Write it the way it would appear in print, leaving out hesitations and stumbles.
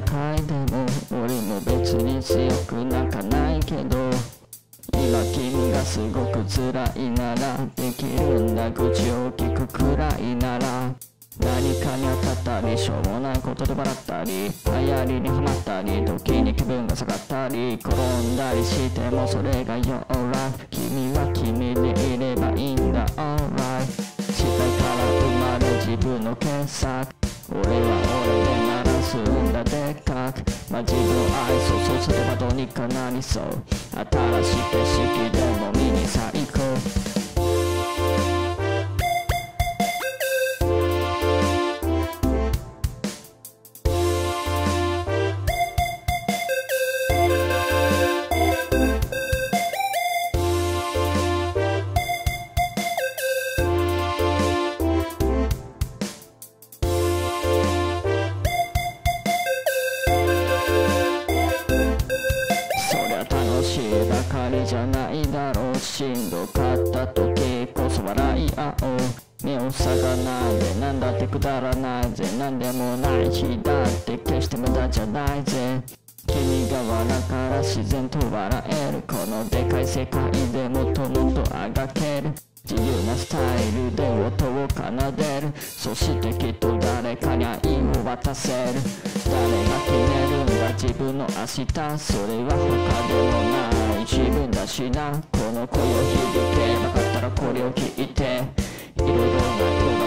界でも俺も別に強くなんかないけど、今君がすごく辛いならできるんだ、愚痴を聞くくらいなら。何かに当たったりしょうもないことで笑ったり、流行りにハマったり、時に気分が下がったり、転んだりしてもそれが Your life。 君は君でいればいいんだ Alright。 失敗から生まれ自分の傑作、俺は俺で鳴らすんだでっかく。自分を愛そうそうすればどうにかなりそう。新しい景色でも見に最高。楽しいばかりじゃないだろう。しんどかった時こそ笑い合おう。目を塞がないで、なんだってくだらないぜ。なんでもない日だって決して無駄じゃないぜ。君が笑うから自然と笑える。このでかい世界でもっともっとあがける。自由なスタイルで音を奏でる。そしてきっと誰かに愛を渡せる。誰が決めるんだ自分の明日。それは他でもない自分だしな。この声を響けなかったらこれを聞いて、いろいろな